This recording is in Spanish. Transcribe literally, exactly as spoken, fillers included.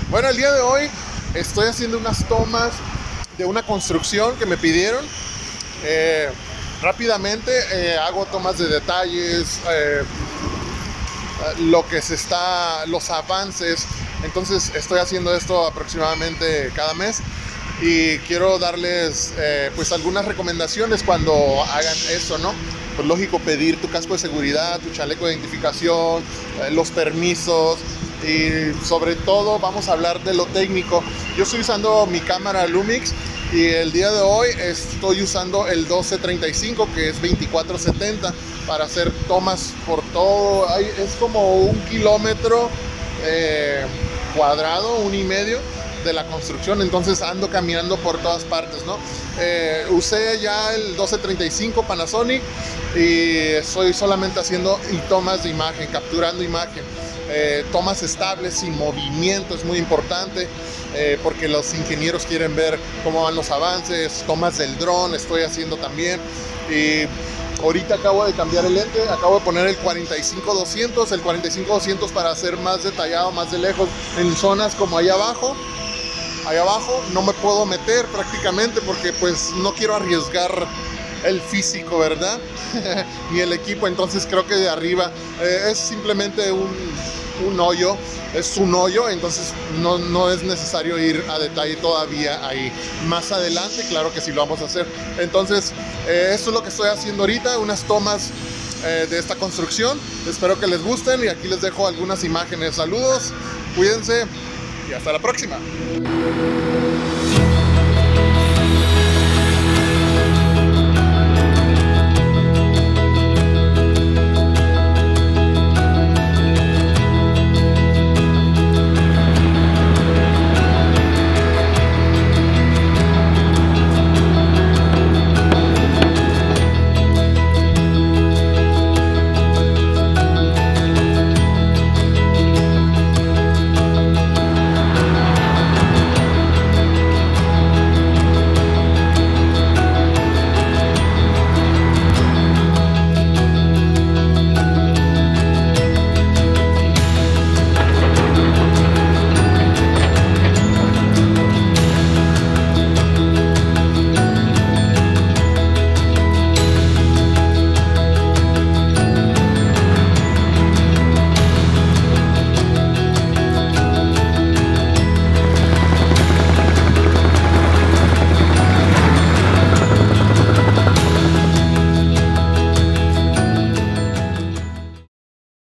Bueno, el día de hoy estoy haciendo unas tomas de una construcción que me pidieron. Eh, rápidamente eh, hago tomas de detalles, eh, lo que se está, los avances. Entonces estoy haciendo esto aproximadamente cada mes y quiero darles eh, pues algunas recomendaciones cuando hagan eso, ¿no? Pues lógico, pedir tu casco de seguridad, tu chaleco de identificación, eh, los permisos y sobre todo vamos a hablar de lo técnico. Yo estoy usando mi cámara Lumix y el día de hoy estoy usando el doce treinta y cinco, que es veinticuatro setenta, para hacer tomas por todo. Es como un kilómetro eh, cuadrado, un y medio de la construcción, entonces ando caminando por todas partes, ¿no? Eh, usé ya el doce treinta y cinco Panasonic y estoy solamente haciendo y tomas de imagen, capturando imagen. Eh, tomas estables, sin movimiento, es muy importante eh, porque los ingenieros quieren ver cómo van los avances. Tomas del dron estoy haciendo también. Y ahorita acabo de cambiar el lente, acabo de poner el cuarenta y cinco doscientos, el cuarenta y cinco doscientos para hacer más detallado, más de lejos, en zonas como ahí abajo. Ahí abajo no me puedo meter prácticamente porque pues no quiero arriesgar el físico, ¿verdad? Ni el equipo. Entonces creo que de arriba eh, es simplemente un, un hoyo, es un hoyo, entonces no, no es necesario ir a detalle todavía ahí. Más adelante, claro que sí lo vamos a hacer. Entonces, eh, esto es lo que estoy haciendo ahorita, unas tomas eh, de esta construcción. Espero que les gusten y aquí les dejo algunas imágenes. Saludos, cuídense y hasta la próxima.